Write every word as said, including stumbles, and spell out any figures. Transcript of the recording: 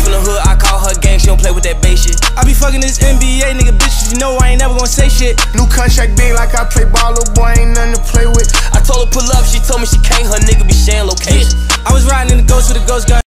from the hood, I call her gang, she don't play with that bass shit. I be fucking this N B A nigga bitches, you know I ain't never gonna say shit. New contract big like I play ball, little boy ain't nothing to play with. I told her pull up, she told me she can't, her nigga be sharing location. I was riding in the ghost with a ghost gun.